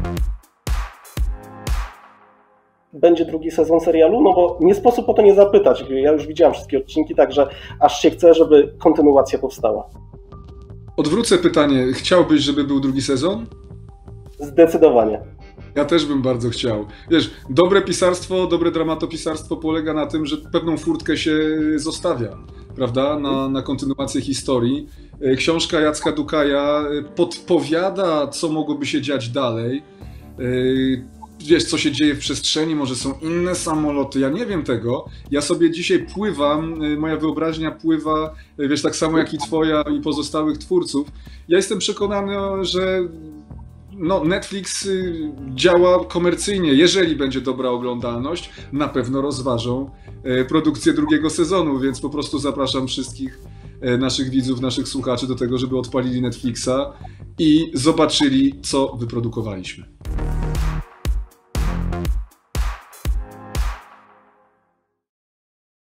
Będzie drugi sezon serialu? No bo nie sposób o to nie zapytać. Ja już widziałem wszystkie odcinki, także aż się chce, żeby kontynuacja powstała. Odwrócę pytanie. Chciałbyś, żeby był drugi sezon? Zdecydowanie. Ja też bym bardzo chciał. Wiesz, dobre pisarstwo, dobre dramatopisarstwo polega na tym, że pewną furtkę się zostawia, prawda, na kontynuację historii. Książka Jacka Dukaja podpowiada, co mogłoby się dziać dalej. Wiesz, co się dzieje w przestrzeni, może są inne samoloty, ja nie wiem tego. Ja sobie dzisiaj pływam, moja wyobraźnia pływa, wiesz, tak samo jak i twoja i pozostałych twórców. Ja jestem przekonany, że no, Netflix działa komercyjnie. Jeżeli będzie dobra oglądalność, na pewno rozważą produkcję drugiego sezonu, więc po prostu zapraszam wszystkich naszych widzów, naszych słuchaczy do tego, żeby odpalili Netflixa i zobaczyli, co wyprodukowaliśmy.